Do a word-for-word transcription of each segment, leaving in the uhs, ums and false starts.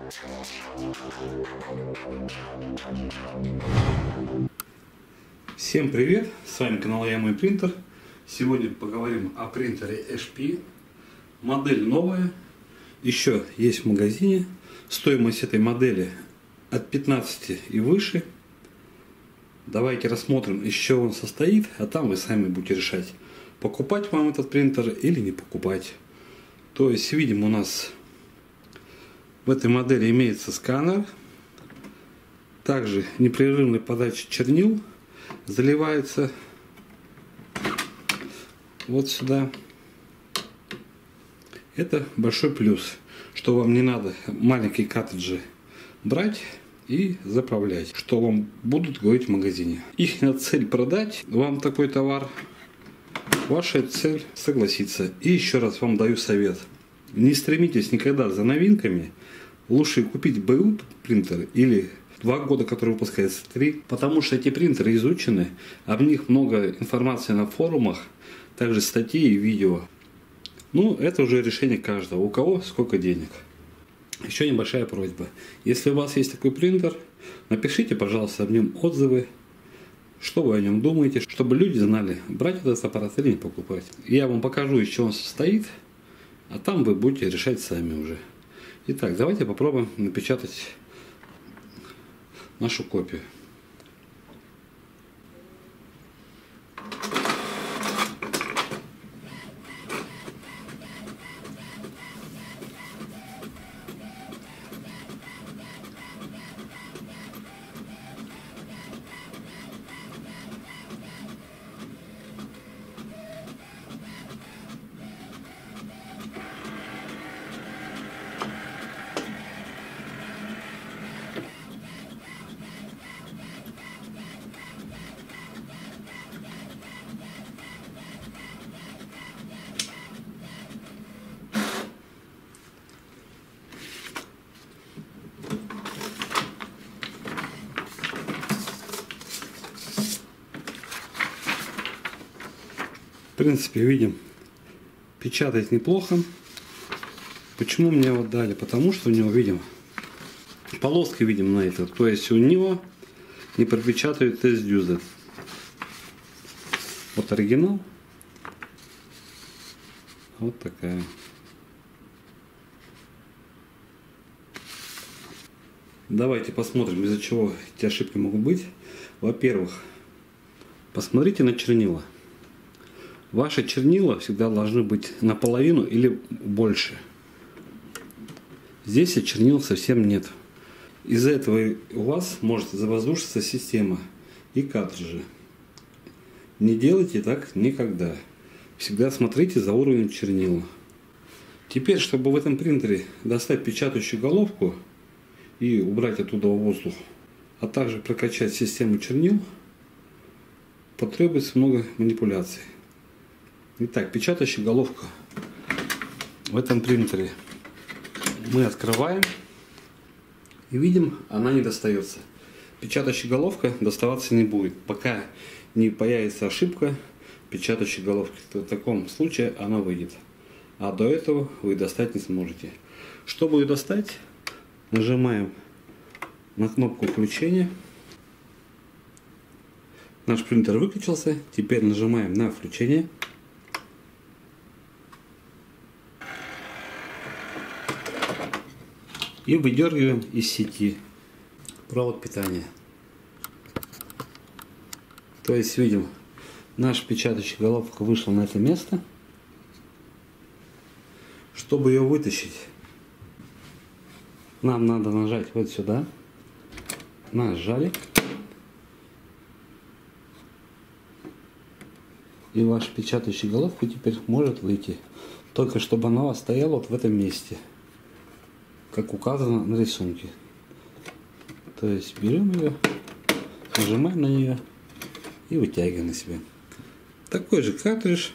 Всем привет! С вами канал Я Мой Принтер. Сегодня поговорим о принтере эйч пи. Модель новая, еще есть в магазине. Стоимость этой модели от пятнадцати и выше. Давайте рассмотрим, из чего он состоит, а там вы сами будете решать, покупать вам этот принтер или не покупать. То есть видим, у нас в этой модели имеется сканер, также непрерывная подача чернил, заливается вот сюда. Это большой плюс, что вам не надо маленькие картриджи брать и заправлять, что вам будут говорить в магазине. Их цель продать вам такой товар, ваша цель согласиться. И еще раз вам даю совет: не стремитесь никогда за новинками, лучше купить БУ принтер или два года, который выпускается, три, потому что эти принтеры изучены, а в них много информации на форумах, также статьи и видео. Ну, это уже решение каждого, у кого сколько денег. Еще небольшая просьба: если у вас есть такой принтер, напишите, пожалуйста, об нем отзывы, что вы о нем думаете, чтобы люди знали, брать этот аппарат или не покупать. Я вам покажу, из чего он состоит, а там вы будете решать сами уже. Итак, давайте попробуем напечатать нашу копию. В принципе, видим, печатает неплохо. Почему мне его дали? Потому что у него, видим, полоски видим на этот. То есть у него не пропечатают тест дюза. Вот оригинал. Вот такая. Давайте посмотрим, из-за чего эти ошибки могут быть. Во-первых, посмотрите на чернила. Ваши чернила всегда должны быть наполовину или больше. Здесь и чернил совсем нет. Из-за этого у вас может завоздушиться система и картриджи. Не делайте так никогда. Всегда смотрите за уровнем чернила. Теперь, чтобы в этом принтере достать печатающую головку и убрать оттуда воздух, а также прокачать систему чернил, потребуется много манипуляций. Итак, печатающая головка в этом принтере мы открываем и видим, она не достается. Печатающая головка доставаться не будет, пока не появится ошибка печатающей головки. В таком случае она выйдет, а до этого вы достать не сможете. Чтобы ее достать, нажимаем на кнопку включения. Наш принтер выключился, теперь нажимаем на включение. И выдергиваем из сети провод питания. То есть видим, наша печатающая головка вышла на это место. Чтобы ее вытащить, нам надо нажать вот сюда. Нажали. И ваша печатающая головка теперь может выйти. Только чтобы она стояла вот в этом месте, как указано на рисунке. То есть берем ее, нажимаем на нее и вытягиваем на себя. Такой же картридж.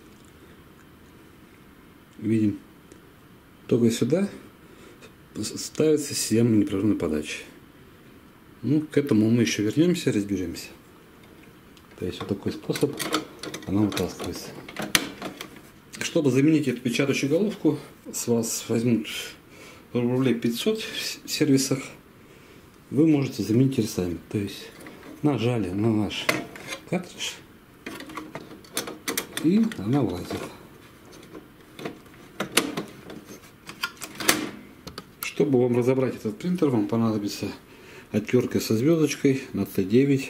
Видим, только сюда ставится система непрерывной подачи. Ну, к этому мы еще вернемся, разберемся. То есть вот такой способ она вытаскивается. Чтобы заменить эту печатающую головку, с вас возьмут рублей пятьсот в сервисах вы можете заменить и сами. То есть нажали на наш картридж, и она влазит. Чтобы вам разобрать этот принтер, вам понадобится отвертка со звездочкой на Т девять.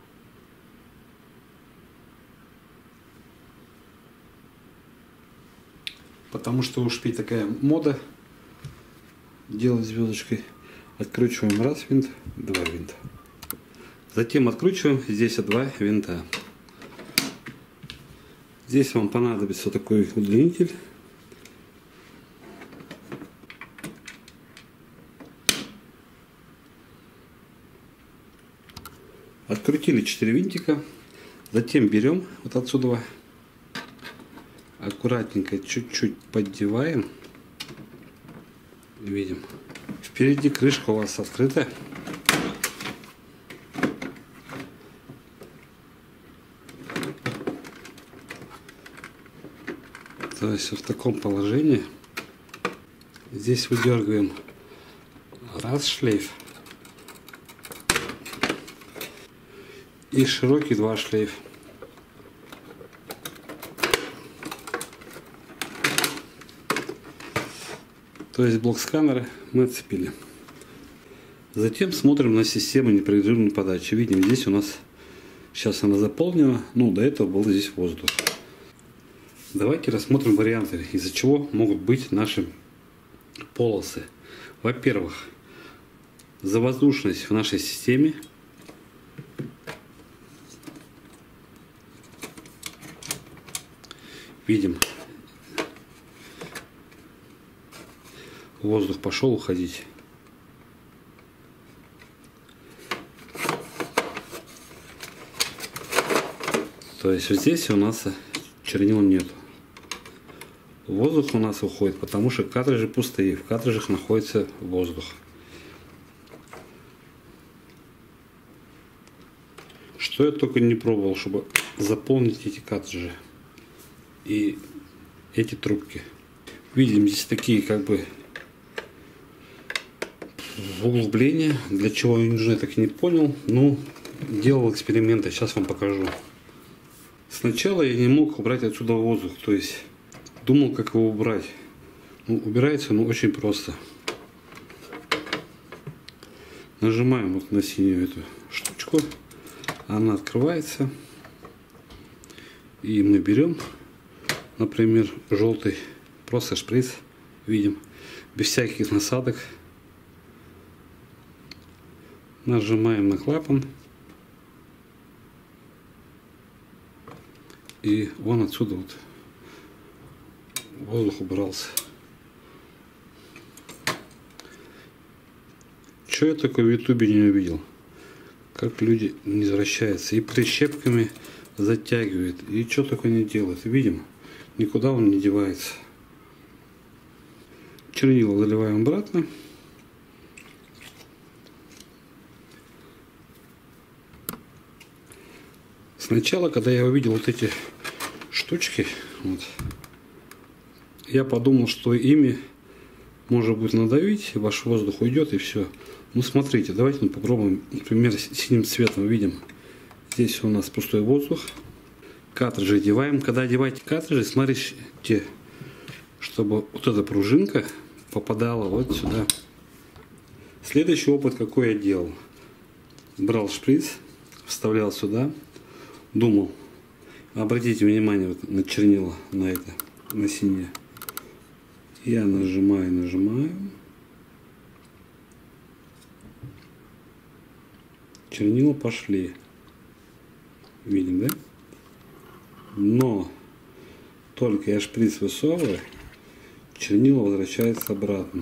Потому что у шпи такая мода делать звездочкой. Откручиваем раз винт, два винта. Затем откручиваем здесь два винта. Здесь вам понадобится такой удлинитель. Открутили четыре винтика. Затем берем вот отсюда, аккуратненько чуть-чуть поддеваем. Видим. Впереди крышка у вас открыта. То есть в таком положении здесь выдергиваем раз шлейф и широкий два шлейф. То есть блок сканера мы отцепили. Затем смотрим на систему непрерывной подачи. Видим, здесь у нас сейчас она заполнена. Ну, до этого был здесь воздух. Давайте рассмотрим варианты, из-за чего могут быть наши полосы. Во-первых, завоздушность в нашей системе. Видим, воздух пошел уходить. То есть вот здесь у нас чернил нету. Воздух у нас уходит, потому что картриджи пустые. В картриджах находится воздух. Что я только не пробовал, чтобы заполнить эти картриджи и эти трубки. Видим здесь такие как бы углубления. Для чего они нужны, я так и не понял. Ну, делал эксперименты, сейчас вам покажу. Сначала я не мог убрать отсюда воздух, то есть думал, как его убрать. Ну, убирается, но очень просто. Нажимаем вот на синюю эту штучку, она открывается, и мы берем, например, желтый, просто шприц, видим, без всяких насадок. Нажимаем на клапан, и он отсюда вот воздух убрался. Что я такое в ютубе не увидел? Как люди не возвращаются и прищепками затягивают, и что такое не делают. Видим, никуда он не девается. Чернила заливаем обратно. Сначала, когда я увидел вот эти штучки, вот, я подумал, что ими можно будет надавить, ваш воздух уйдет и все. Ну смотрите, давайте мы попробуем, например, синим цветом. Видим, здесь у нас пустой воздух. Картриджи одеваем. Когда одеваете картриджи, смотрите, чтобы вот эта пружинка попадала вот сюда. Следующий опыт какой я делал. Брал шприц, вставлял сюда, думал. Обратите внимание вот на чернила, на это, на синее. Я нажимаю, нажимаю. Чернила пошли. Видим, да? Но только я шприц высовываю, чернила возвращается обратно.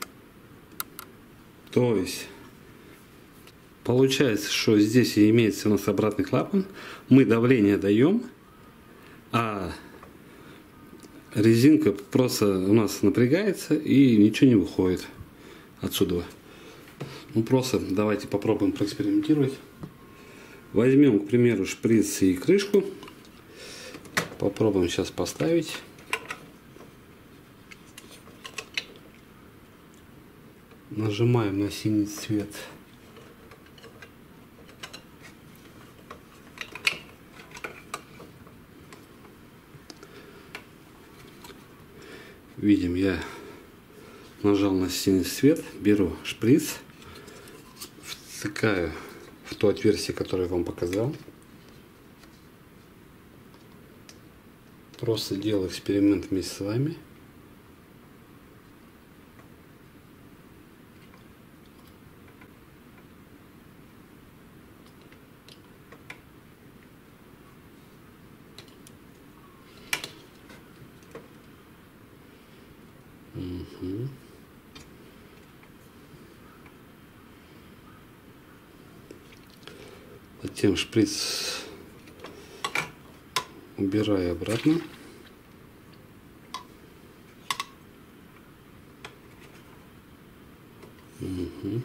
То есть получается, что здесь имеется у нас обратный клапан. Мы давление даем, а резинка просто у нас напрягается и ничего не выходит отсюда. Ну просто давайте попробуем проэкспериментировать. Возьмем, к примеру, шприц и крышку. Попробуем сейчас поставить. Нажимаем на синий цвет. Видим, я нажал на синий цвет, беру шприц, втыкаю в то отверстие, которое я вам показал. Просто делаю эксперимент вместе с вами. Угу. Затем шприц убираю обратно. Угу.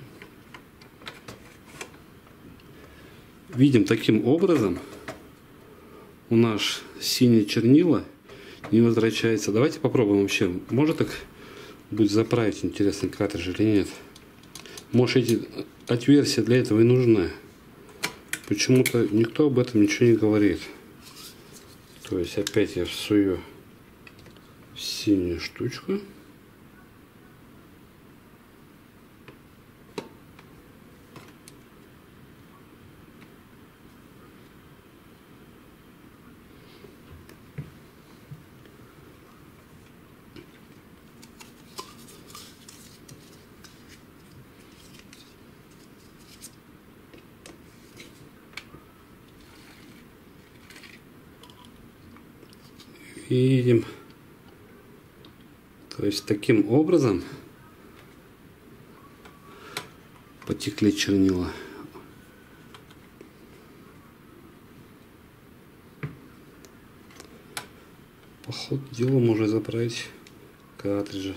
Видим, таким образом у нас синее чернила не возвращается. Давайте попробуем вообще. Может так будет заправить интересный картридж или нет. Может, эти отверстия для этого и нужны. Почему-то никто об этом ничего не говорит. То есть опять я всую синюю штучку. Видим. То есть таким образом потекли чернила. По ходу дела можно заправить картриджи.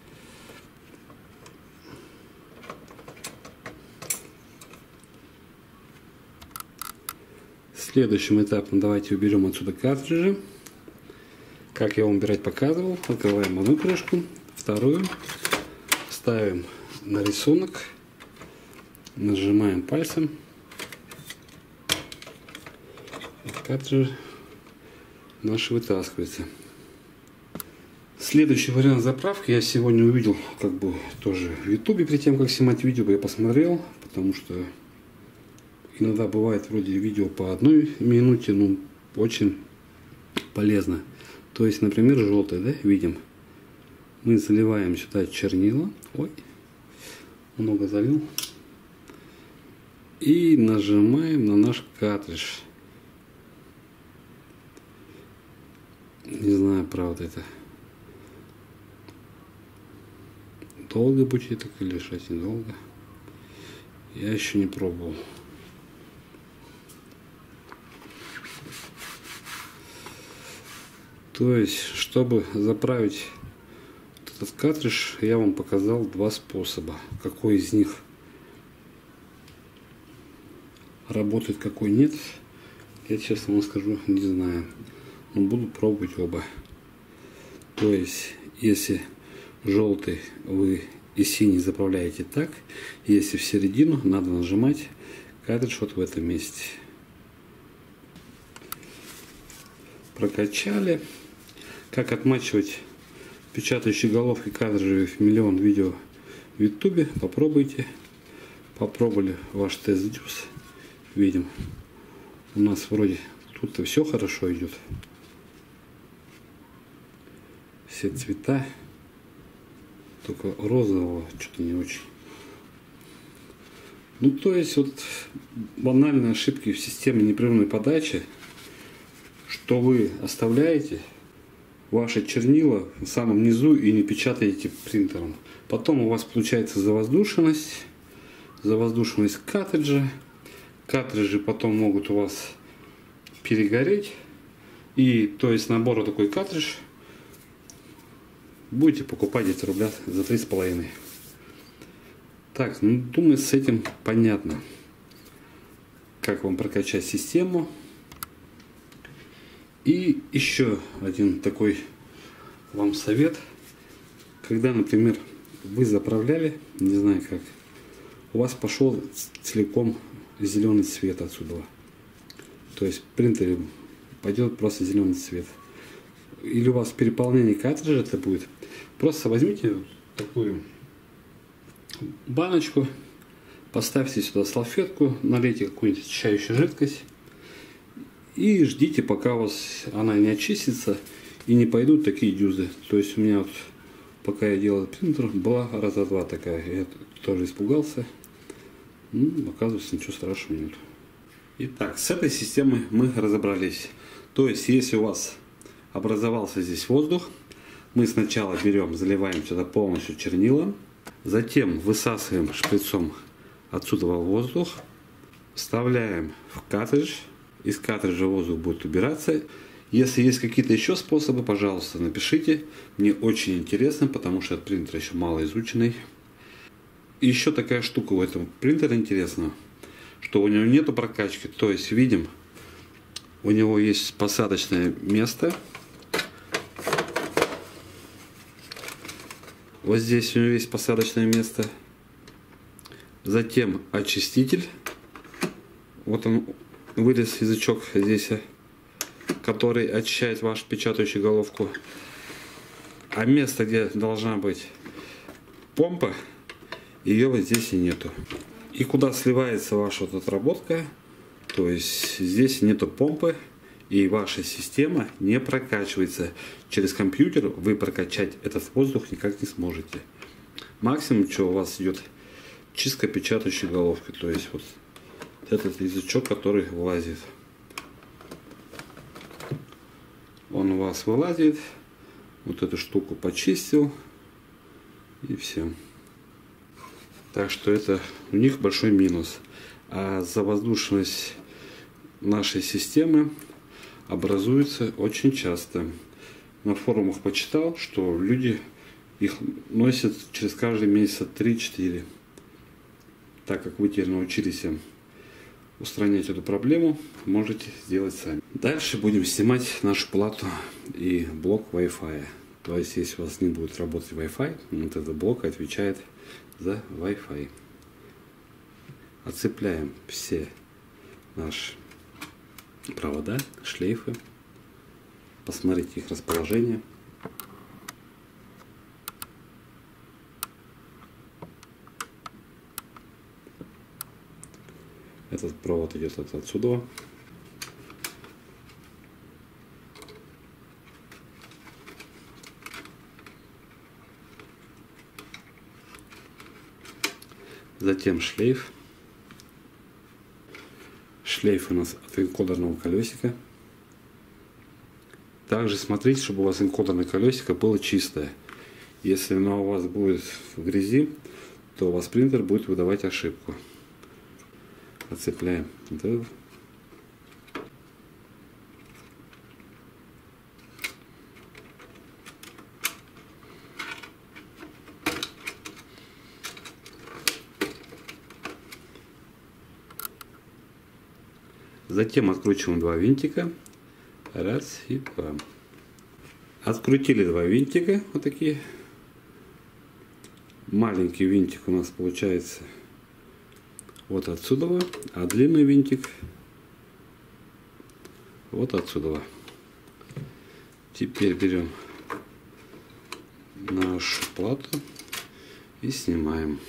Следующим этапом давайте уберем отсюда картриджи. Как я вам убирать показывал, открываем одну крышку, вторую, ставим на рисунок, нажимаем пальцем, картриджи наши вытаскиваются. Следующий вариант заправки я сегодня увидел, как бы тоже в ютубе, перед тем как снимать видео, я посмотрел, потому что иногда бывает вроде видео по одной минуте, ну очень полезно. То есть, например, желтый, да, видим. Мы заливаем сюда чернила. Ой, много залил. И нажимаем на наш картридж. Не знаю, правда это. Долго будет так или лишать недолго. Я еще не пробовал. То есть, чтобы заправить этот картридж, я вам показал два способа. Какой из них работает, какой нет, я честно вам скажу, не знаю. Но буду пробовать оба. То есть, если желтый вы и синий заправляете так, если в середину, надо нажимать картридж вот в этом месте. Прокачали. Как отмачивать печатающие головки картриджей в миллион видео в ютубе, попробуйте. Попробовали ваш тест-дюс. Видим, у нас вроде тут-то все хорошо идет. Все цвета. Только розового что-то не очень. Ну, то есть, вот банальные ошибки в системе непрерывной подачи, что вы оставляете ваши чернила в самом низу и не печатаете принтером. Потом у вас получается завоздушенность, завоздушенность картриджа. Картриджи потом могут у вас перегореть. И то есть набор такой картридж будете покупать где-то рубля за три с половиной. Так, ну думаю, с этим понятно, как вам прокачать систему. И еще один такой вам совет. Когда, например, вы заправляли, не знаю как, у вас пошел целиком зеленый цвет отсюда. То есть в принтере пойдет просто зеленый цвет. Или у вас переполнение картриджа это будет. Просто возьмите такую баночку, поставьте сюда салфетку, налейте какую-нибудь очищающую жидкость и ждите, пока у вас она не очистится и не пойдут такие дюзы. То есть у меня вот, пока я делал принтер, была раза два такая. Я тоже испугался. Ну, оказывается, ничего страшного нет. Итак, с этой системой мы разобрались. То есть, если у вас образовался здесь воздух, мы сначала берем, заливаем сюда полностью чернила, затем высасываем шприцом отсюда воздух, вставляем в картридж, из картриджа воздух будет убираться. Если есть какие-то еще способы, пожалуйста, напишите. Мне очень интересно, потому что этот принтер еще мало изученный. И еще такая штука у этого принтера интересна, что у него нету прокачки. То есть видим, у него есть посадочное место. Вот здесь у него есть посадочное место. Затем очиститель. Вот он вылез язычок здесь, который очищает вашу печатающую головку. А место, где должна быть помпа, ее вот здесь и нету. И куда сливается ваша вот отработка, то есть здесь нету помпы, и ваша система не прокачивается. Через компьютер вы прокачать этот воздух никак не сможете. Максимум, что у вас идет чистка печатающей головки, то есть вот этот язычок, который вылазит. Он у вас вылазит, вот эту штуку почистил, и все. Так что это у них большой минус. А завоздушенность нашей системы образуется очень часто. На форумах почитал, что люди их носят через каждый месяц три-четыре. Так как вы теперь научились устранять эту проблему, можете сделать сами. Дальше будем снимать нашу плату и блок Wi-Fi. То есть, если у вас не будет работать Wi-Fi, вот этот блок отвечает за Wi-Fi. Отцепляем все наши провода, шлейфы. Посмотрите их расположение. Этот провод идет от отсюда. Затем шлейф. Шлейф у нас от энкодерного колесика. Также смотрите, чтобы у вас энкодерное колесико было чистое. Если оно у вас будет в грязи, то у вас принтер будет выдавать ошибку. Отцепляем вот это. Затем откручиваем два винтика. Раз и два. Открутили два винтика. Вот такие. Маленький винтик у нас получается вот отсюда, а длинный винтик вот отсюда. Теперь берем нашу плату и снимаем.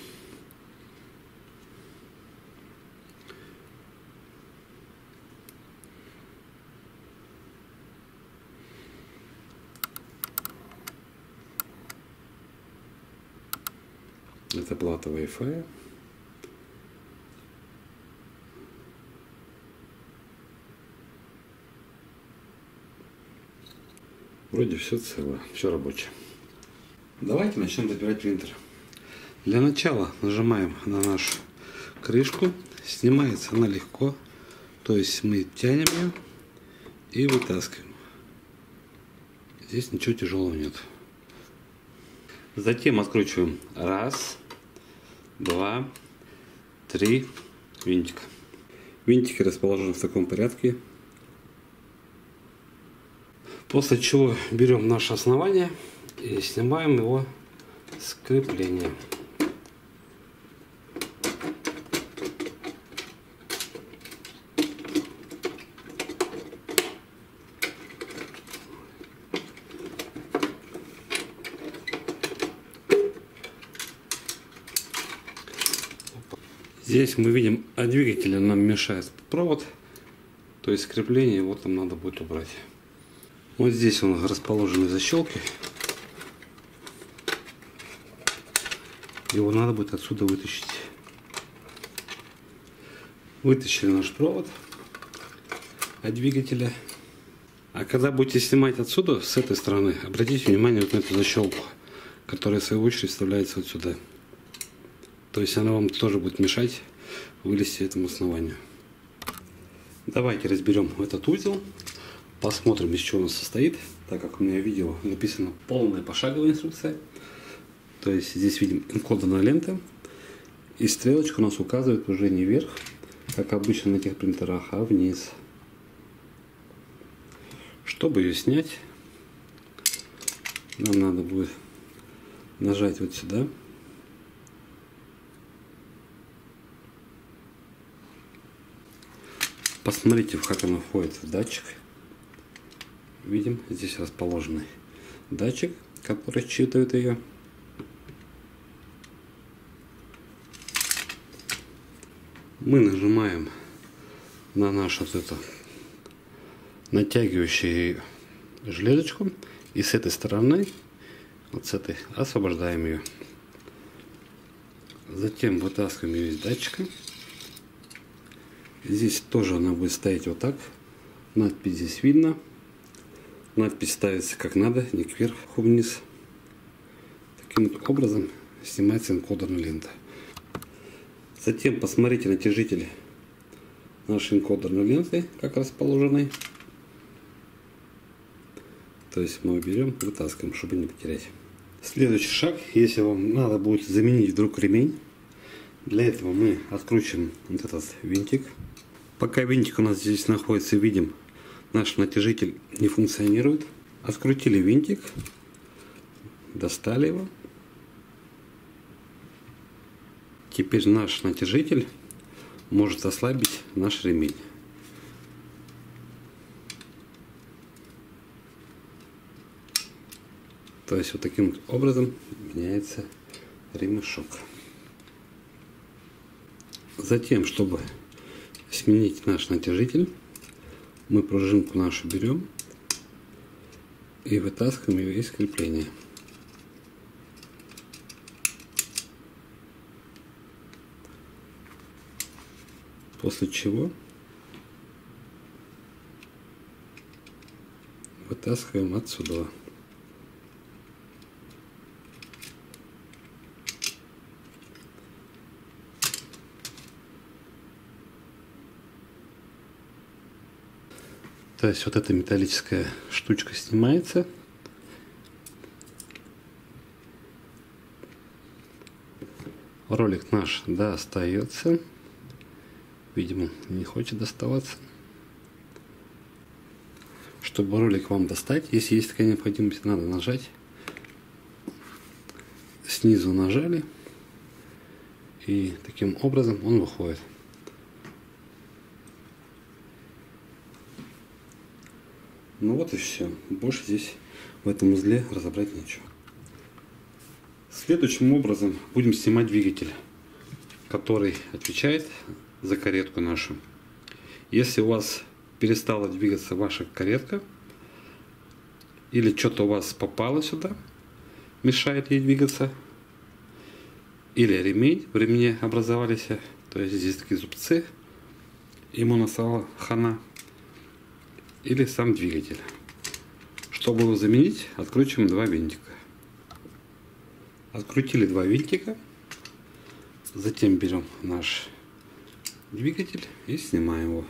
Это плата Wi-Fi. Вроде все целое, все рабочее. Давайте начнем разбирать принтер. Для начала нажимаем на нашу крышку. Снимается она легко. То есть мы тянем ее и вытаскиваем. Здесь ничего тяжелого нет. Затем откручиваем раз, два, три винтика. Винтики расположены в таком порядке. После чего берем наше основание и снимаем его скрепление. Здесь мы видим, от двигателя нам мешает провод, то есть крепление его там надо будет убрать. Вот здесь он расположены защелки. Его надо будет отсюда вытащить. Вытащили наш провод от двигателя. А когда будете снимать отсюда, с этой стороны, обратите внимание вот на эту защелку, которая в свою очередь вставляется вот сюда. То есть она вам тоже будет мешать вылезти этому основанию. Давайте разберем этот узел. Посмотрим, из чего он состоит. Так как у меня видео написано полная пошаговая инструкция. То есть здесь видим энкодерная лента. И стрелочка у нас указывает уже не вверх, как обычно на этих принтерах, а вниз. Чтобы ее снять, нам надо будет нажать вот сюда. Посмотрите, как она входит в датчик. Видим, здесь расположенный датчик, который считывает ее. Мы нажимаем на нашу вот эту натягивающую железочку, и с этой стороны, вот с этой, освобождаем ее. Затем вытаскиваем ее из датчика. Здесь тоже она будет стоять вот так. Надпись здесь видно. Надпись ставится как надо, не кверху вниз. Таким образом снимается энкодерная лента. Затем посмотрите натяжители нашей энкодерной ленты, как расположены. То есть мы берем, вытаскиваем, чтобы не потерять. Следующий шаг, если вам надо будет заменить вдруг ремень, для этого мы откручиваем вот этот винтик. Пока винтик у нас здесь находится, видим, наш натяжитель не функционирует. Открутили винтик, достали его. Теперь наш натяжитель может ослабить наш ремень. То есть вот таким образом меняется ремешок. Затем, чтобы сменить наш натяжитель, мы пружинку нашу берем и вытаскиваем ее из крепления. После чего вытаскиваем отсюда. То есть вот эта металлическая штучка снимается. Ролик наш достается. Видимо, не хочет доставаться. Чтобы ролик вам достать, если есть такая необходимость, надо нажать. Снизу нажали. И таким образом он выходит. Ну вот и все. Больше здесь в этом узле разобрать нечего. Следующим образом будем снимать двигатель, который отвечает за каретку нашу. Если у вас перестала двигаться ваша каретка, или что-то у вас попало сюда, мешает ей двигаться, или ремень, в ремне образовались, то есть здесь такие зубцы, ему настала хана, или сам двигатель. Чтобы его заменить, откручиваем два винтика. Открутили два винтика, затем берем наш двигатель и снимаем его.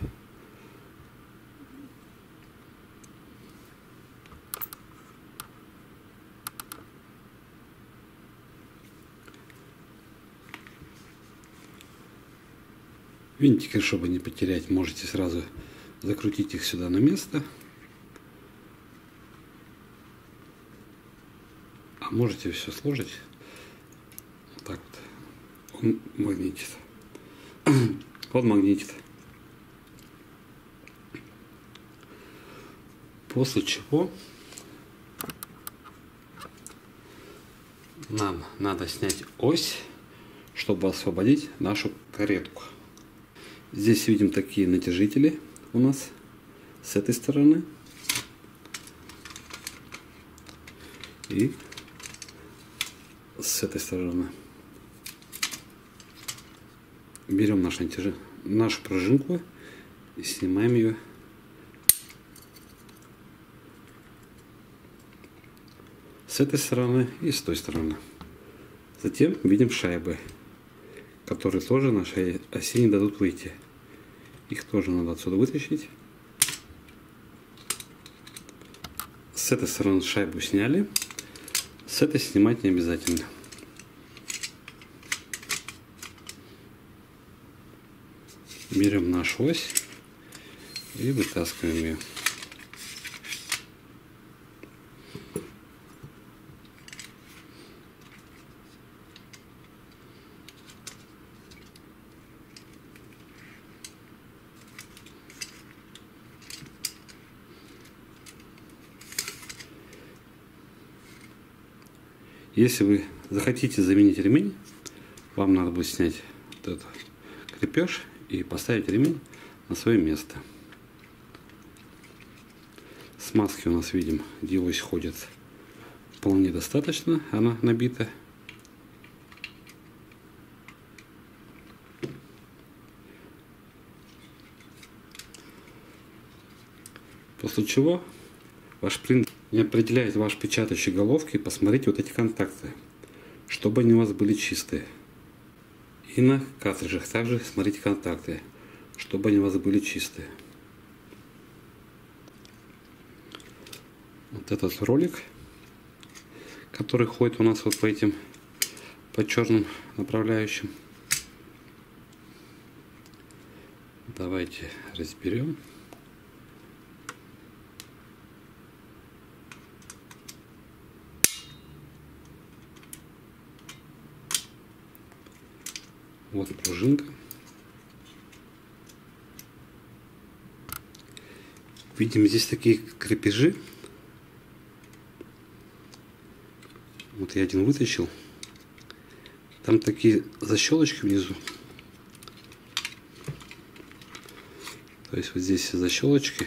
Винтики, чтобы не потерять, можете сразу закрутить их сюда на место. А можете все сложить Он магнитит. Он магнитит. После чего нам надо снять ось, чтобы освободить нашу каретку. Здесь видим такие натяжители у нас с этой стороны и с этой стороны. Берем наш натяж... нашу пружинку и снимаем ее с этой стороны и с той стороны. Затем видим шайбы, которые тоже нашей оси не дадут выйти. Их тоже надо отсюда вытащить. С этой стороны шайбу сняли, с этой снимать не обязательно. Берем нашу ось и вытаскиваем ее. Если вы захотите заменить ремень, вам надо будет снять вот этот крепеж и поставить ремень на свое место. Смазки у нас, видим, где ось ходит, вполне достаточно, она набита. После чего ваш принтер не определяет ваш печатающей головки. Посмотрите вот эти контакты, чтобы они у вас были чистые. И на картриджах также смотрите контакты, чтобы они у вас были чистые. Вот этот ролик, который ходит у нас вот по этим, по черным направляющим. Давайте разберем. Вот пружинка. Видим здесь такие крепежи. Вот я один вытащил. Там такие защелочки внизу. То есть вот здесь защелочки.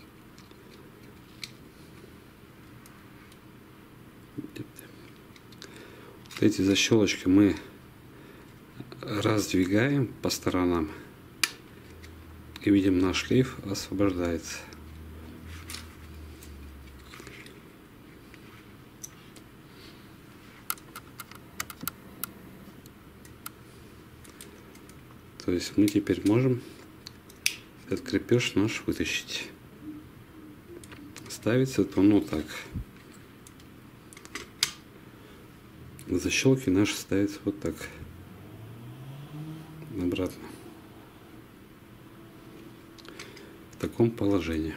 Вот эти защелочки мы раздвигаем по сторонам и видим, наш шлейф освобождается. То есть мы теперь можем этот крепеж наш вытащить. Ставится то ну так. Защелки наши ставятся вот так. Обратно. В таком положении.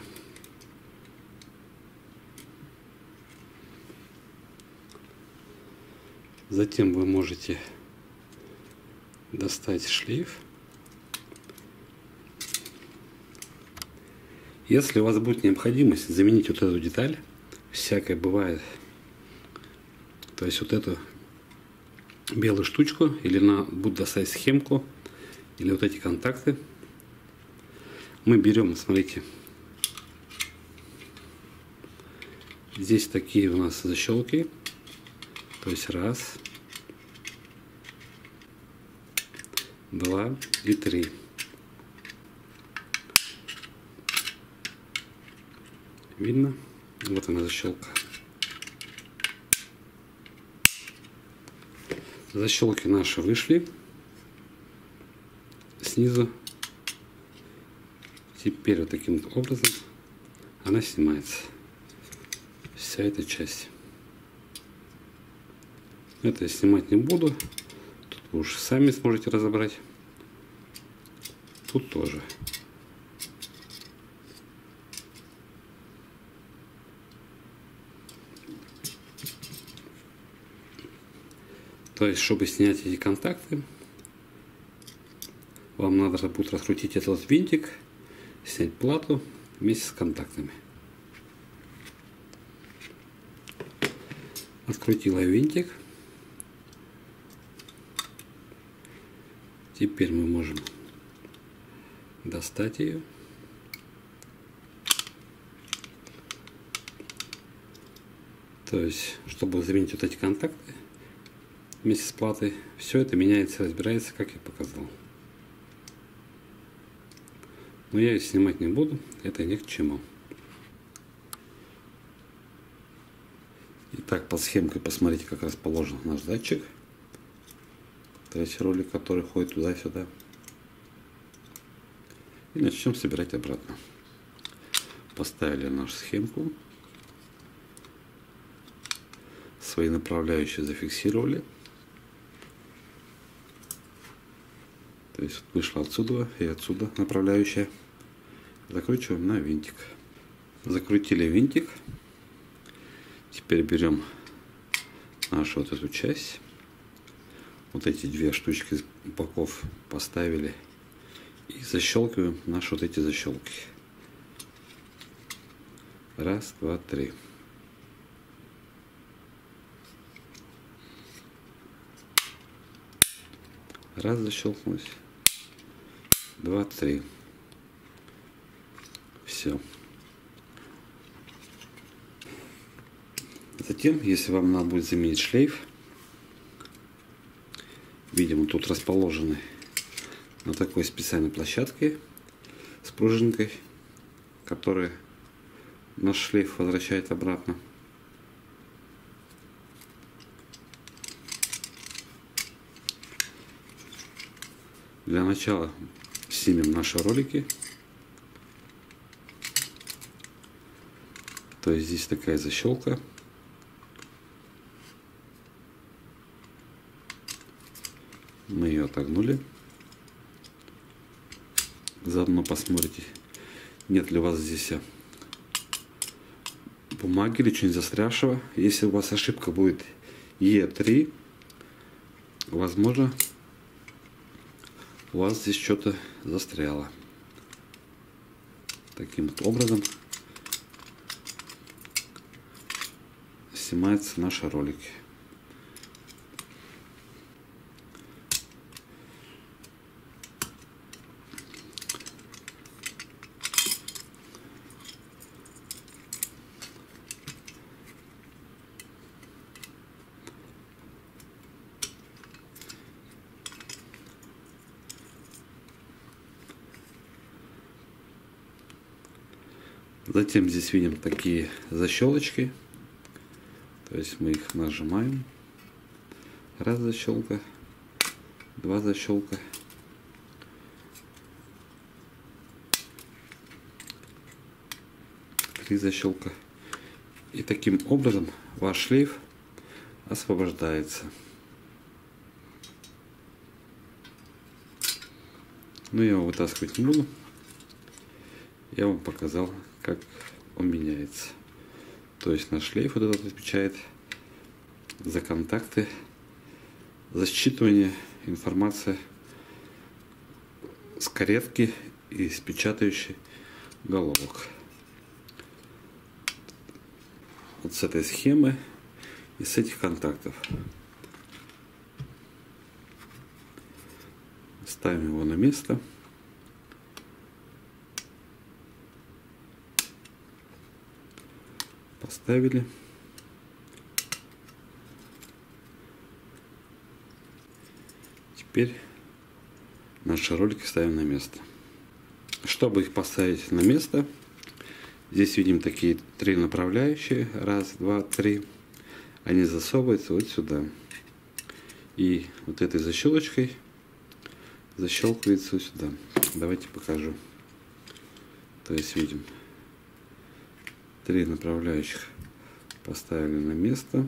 Затем вы можете достать шлейф. Если у вас будет необходимость заменить вот эту деталь, всякое бывает, то есть вот эту белую штучку, или на будет достать схемку, или вот эти контакты, мы берем, смотрите, здесь такие у нас защелки, то есть раз, два и три. Видно? Вот она защелка. Защелки наши вышли снизу. Теперь вот таким образом она снимается. Вся эта часть. Это я снимать не буду. Тут вы уж сами сможете разобрать. Тут тоже. То есть, чтобы снять эти контакты, вам надо будет раскрутить этот винтик, снять плату вместе с контактами. Открутила винтик. Теперь мы можем достать ее. То есть, чтобы заменить вот эти контакты вместе с платой, все это меняется, разбирается, как я показал. Но я ее снимать не буду, это ни к чему. Итак, по схемке посмотрите, как расположен наш датчик. То есть ролик, который ходит туда-сюда. И начнем собирать обратно. Поставили нашу схемку. Свои направляющие зафиксировали. То есть вышла отсюда и отсюда направляющая. Закручиваем на винтик. Закрутили винтик. Теперь берем нашу вот эту часть. Вот эти две штучки с боков поставили. И защелкиваем наши вот эти защелки. Раз, два, три. Раз защелкнулось. Два, три. Все. Затем, если вам надо будет заменить шлейф, видимо, тут расположены на такой специальной площадке с пружинкой, которая наш шлейф возвращает обратно. Для начала снимем наши ролики. То есть здесь такая защелка. Мы ее отогнули. Заодно посмотрите, нет ли у вас здесь бумаги или чего-нибудь застрявшего. Если у вас ошибка будет Е три, возможно, у вас здесь что-то застряло. Таким вот образом снимаются наши ролики. Затем здесь видим такие защелочки. То есть мы их нажимаем. Раз защелка, два защелка. Три защелка. И таким образом ваш шлейф освобождается. Но я его вытаскивать не буду. Я вам показал, как он меняется. То есть наш шлейф вот этот отвечает за контакты, за считывание информации с каретки и с печатающей головок. Вот с этой схемы и с этих контактов. Ставим его на место. Поставили. Теперь наши ролики ставим на место. Чтобы их поставить на место, здесь видим такие три направляющие. Раз, два, три. Они засовываются вот сюда. И вот этой защелочкой защелкивается вот сюда. Давайте покажу. То есть видим. Три направляющих поставили на место.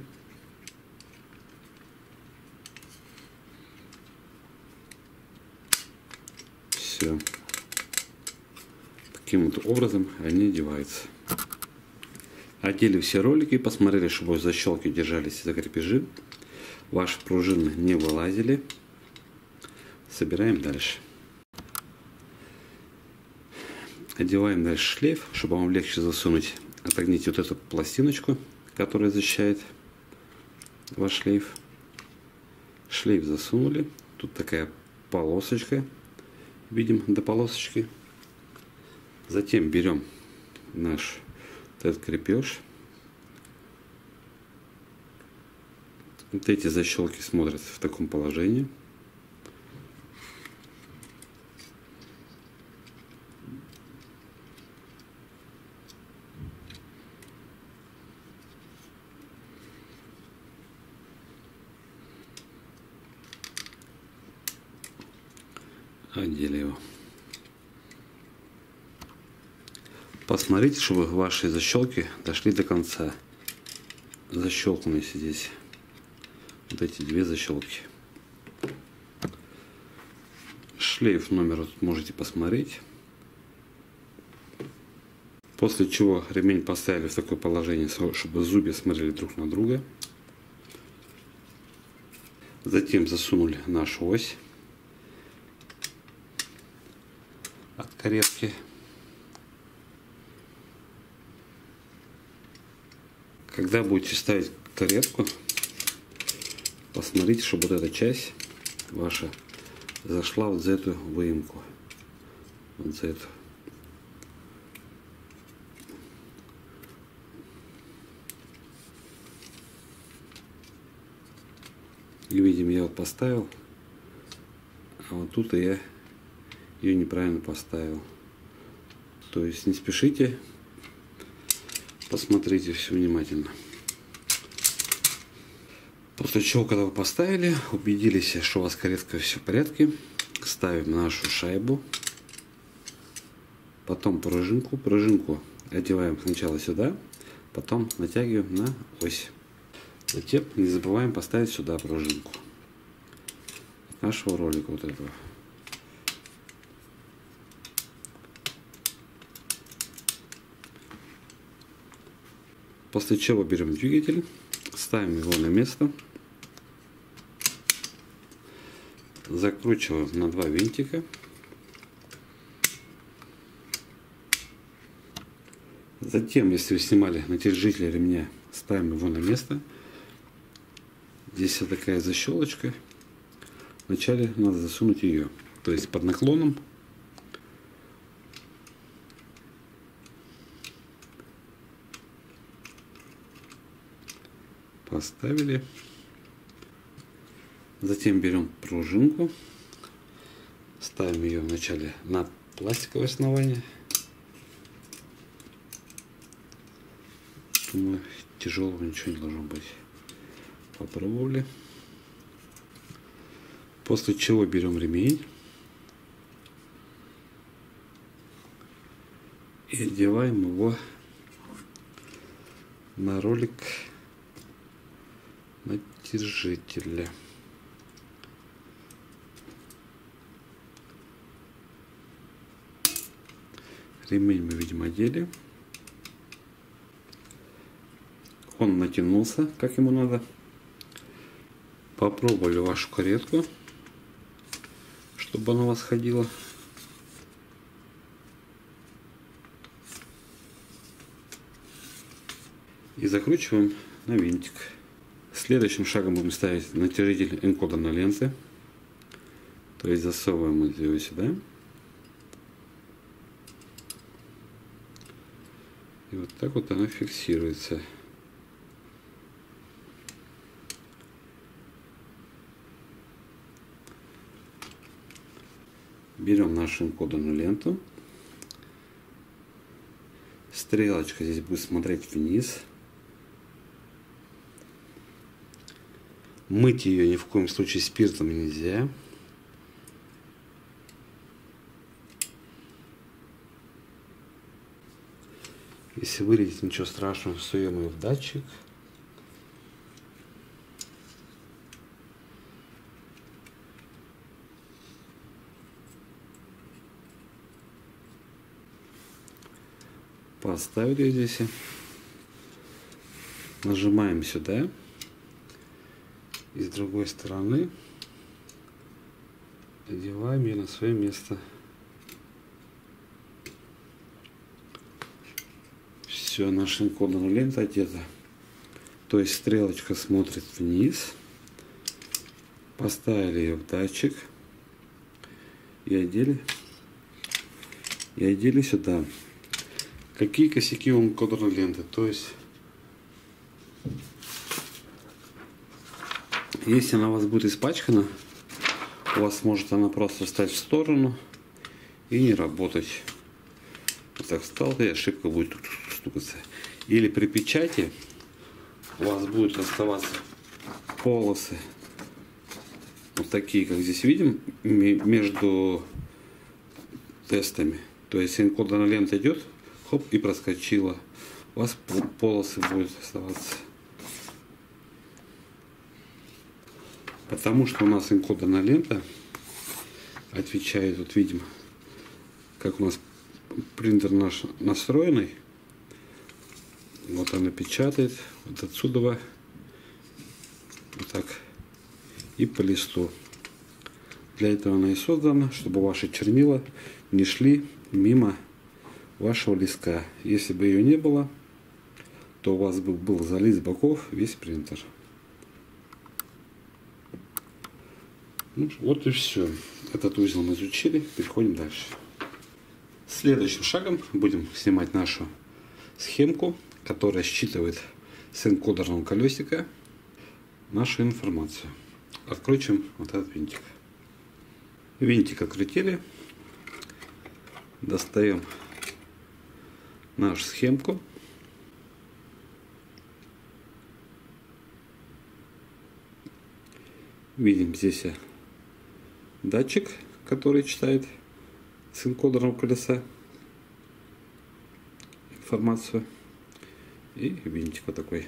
Все. Таким вот образом они одеваются. Одели все ролики, посмотрели, чтобы защелки держались за крепежи. Ваши пружины не вылазили. Собираем дальше. Одеваем дальше шлейф, чтобы вам легче засунуть. Отогните вот эту пластиночку, которая защищает ваш шлейф. Шлейф засунули. Тут такая полосочка. Видим до полосочки. Затем берем наш вот этот крепеж. Вот эти защелки смотрятся в таком положении. Одели его. Посмотрите, чтобы ваши защелки дошли до конца. Защелканы здесь. Вот эти две защелки. Шлейф номер можете посмотреть. После чего ремень поставили в такое положение, чтобы зубья смотрели друг на друга. Затем засунули нашу ось от каретки. Когда будете ставить каретку, посмотрите, чтобы вот эта часть ваша зашла вот за эту выемку. Вот за эту. И видим, я вот поставил, а вот тут я ее неправильно поставил. То есть не спешите, посмотрите все внимательно. После чего, когда вы поставили, убедились, что у вас каретка все в порядке, ставим нашу шайбу, потом пружинку. Пружинку одеваем сначала сюда, потом натягиваем на ось. Затем не забываем поставить сюда пружинку нашего ролика вот этого. После чего берем двигатель, ставим его на место, закручиваем на два винтика. Затем, если вы снимали натяжитель ремня, ставим его на место. Здесь вот такая защелочка. Вначале надо засунуть ее, то есть под наклоном. Поставили. Затем берем пружинку, ставим ее вначале на пластиковое основание. Думаю, тяжелого ничего не должно быть. Попробовали. После чего берем ремень и одеваем его на ролик натяжителя. Ремень мы, видим, одели. Он натянулся, как ему надо. Попробовали вашу каретку, чтобы она у вас ходила. И закручиваем на винтик. Следующим шагом будем ставить натяжитель энкодерной ленты. То есть засовываем его сюда. И вот так вот она фиксируется. Берем нашу энкодерную ленту. Стрелочка здесь будет смотреть вниз. Мыть ее ни в коем случае спиртом нельзя. Если вылетит, ничего страшного, суем ее в датчик. Поставили здесь. Нажимаем сюда. И с другой стороны одеваем ее на свое место. Все, наша энкодерная лента одета. То есть стрелочка смотрит вниз. Поставили ее в датчик. И одели. И одели сюда. Какие косяки у энкодерной ленты? То есть, если она у вас будет испачкана, у вас может она просто встать в сторону и не работать. Вот так встал, и ошибка будет стукаться. Или при печати у вас будут оставаться полосы, вот такие, как здесь видим, между тестами. То есть энкодерная лента идет, хоп, и проскочила. У вас полосы будут оставаться. Потому что у нас энкодерная лента отвечает, вот видим, как у нас принтер наш настроенный. Вот она печатает вот отсюда вот так и по листу. Для этого она и создана, чтобы ваши чернила не шли мимо вашего листка. Если бы ее не было, то у вас бы был залит с боков весь принтер. Ну, вот и все. Этот узел мы изучили. Переходим дальше. Следующим шагом будем снимать нашу схемку, которая считывает с энкодерного колесика нашу информацию. Откручиваем вот этот винтик. Винтик открутили. Достаем нашу схемку. Видим здесь датчик, который читает с энкодерного колеса информацию. И винтик вот такой.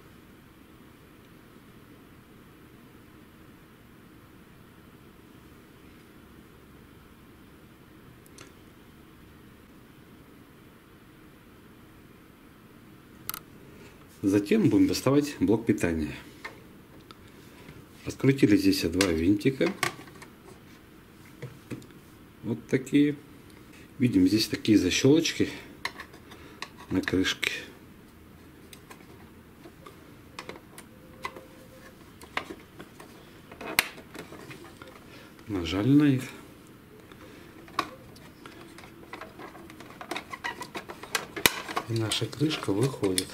Затем будем доставать блок питания. Открутили здесь два винтика. Вот такие. Видим здесь такие защелочки на крышке. Нажали на них. И наша крышка выходит.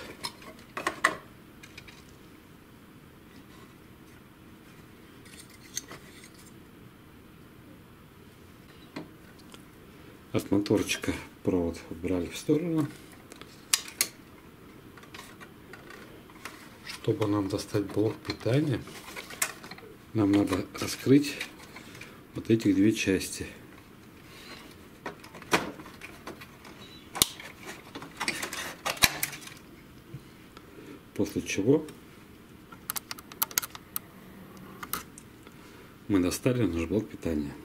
От моторчика провод убрали в сторону. Чтобы нам достать блок питания, нам надо раскрыть вот этих две части. После чего мы достали наш блок питания.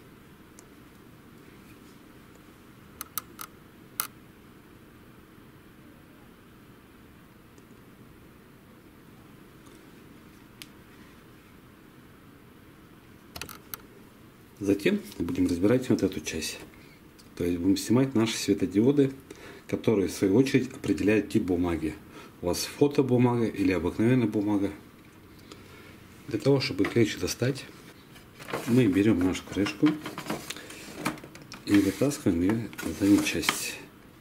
Затем будем разбирать вот эту часть. То есть будем снимать наши светодиоды, которые в свою очередь определяют тип бумаги. У вас фотобумага или обыкновенная бумага. Для того, чтобы их легче достать, мы берем нашу крышку и вытаскиваем ее в заднюю часть.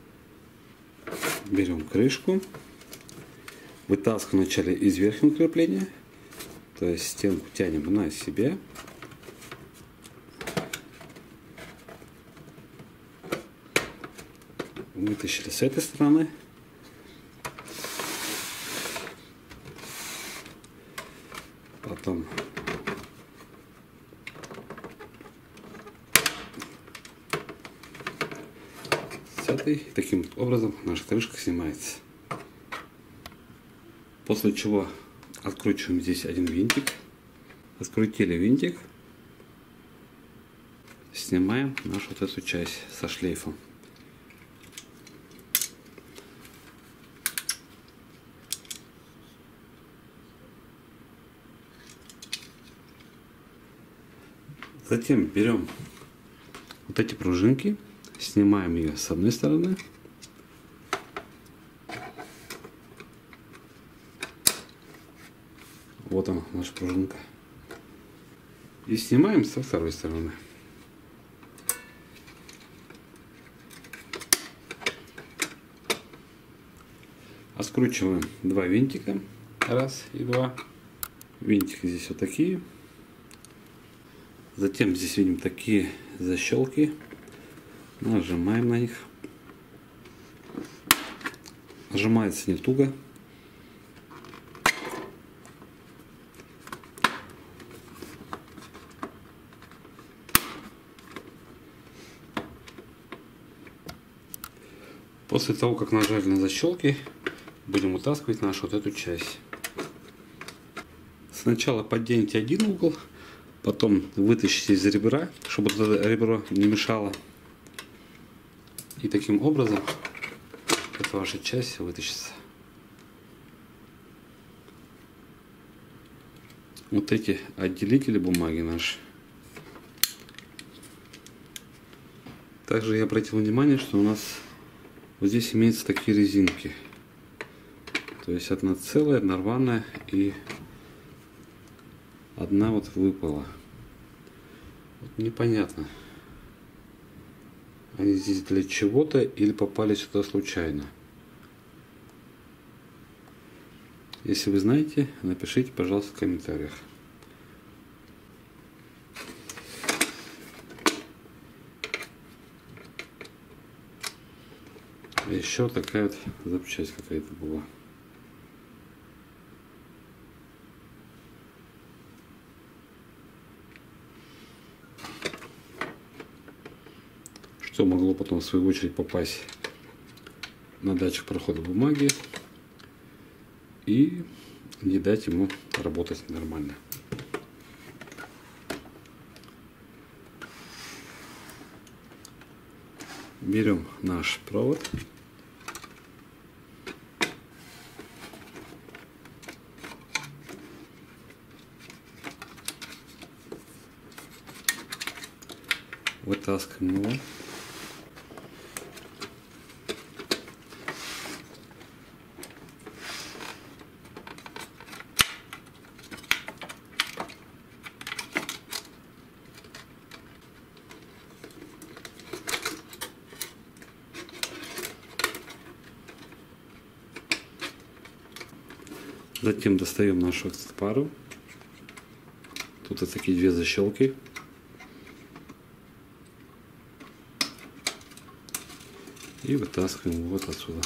Берем крышку, вытаскиваем вначале из верхнего крепления, то есть стенку тянем на себя. Вытащили с этой стороны. Потом с этой. Таким образом наша крышка снимается. После чего откручиваем здесь один винтик. Открутили винтик. Снимаем нашу вот эту часть со шлейфом. Затем берем вот эти пружинки, снимаем ее с одной стороны Вот она, наша пружинка. И снимаем со второй стороны. А скручиваем два винтика. Раз и два. Винтики здесь вот такие. Затем здесь видим такие защелки. Нажимаем на них. Нажимается не туго. После того, как нажали на защелки, будем вытаскивать нашу вот эту часть. Сначала подденьте один угол, потом вытащите из ребра, чтобы это ребро не мешало. И таким образом эта ваша часть вытащится. Вот эти отделители бумаги наши. Также я обратил внимание, что у нас вот здесь имеются такие резинки. То есть одна целая, одна рваная и одна вот выпала. Вот непонятно. Они здесь для чего-то или попали сюда случайно. Если вы знаете, напишите, пожалуйста, в комментариях. Еще такая вот запчасть какая-то была. Что могло потом в свою очередь попасть на датчик прохода бумаги и не дать ему работать нормально. Берем наш провод. Вытаскиваем его. Затем достаем нашу пару. Тут вот такие две защелки. И вытаскиваем вот отсюда.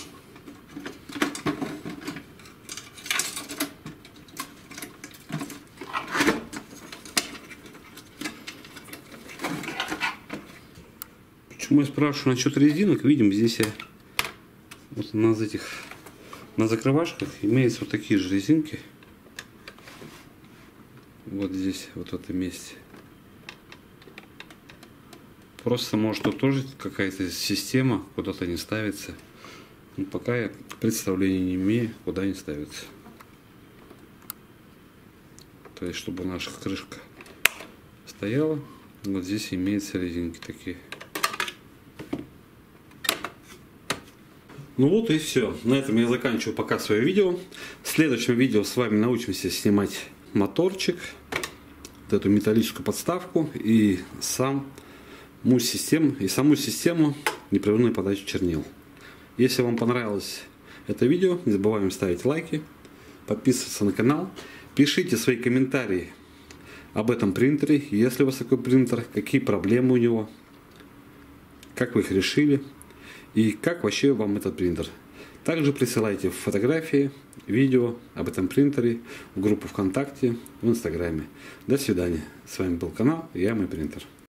Почему я спрашиваю насчет резинок? Видим, здесь я, вот на этих, на закрывашках имеются вот такие же резинки. Вот здесь, вот в этом месте. Просто может тут тоже какая-то система куда-то не ставится. Но пока я представления не имею, куда не ставится. То есть, чтобы наша крышка стояла, вот здесь имеются резинки такие. Ну вот и все. На этом я заканчиваю пока свое видео. В следующем видео с вами научимся снимать моторчик, вот эту металлическую подставку и сам систему и саму систему непрерывной подачи чернил. Если вам понравилось это видео, не забываем ставить лайки, подписываться на канал, пишите свои комментарии об этом принтере, если у вас такой принтер, какие проблемы у него, как вы их решили и как вообще вам этот принтер. Также присылайте фотографии, видео об этом принтере в группу ВКонтакте, в Инстаграме. До свидания. С вами был канал Я Мой Принтер.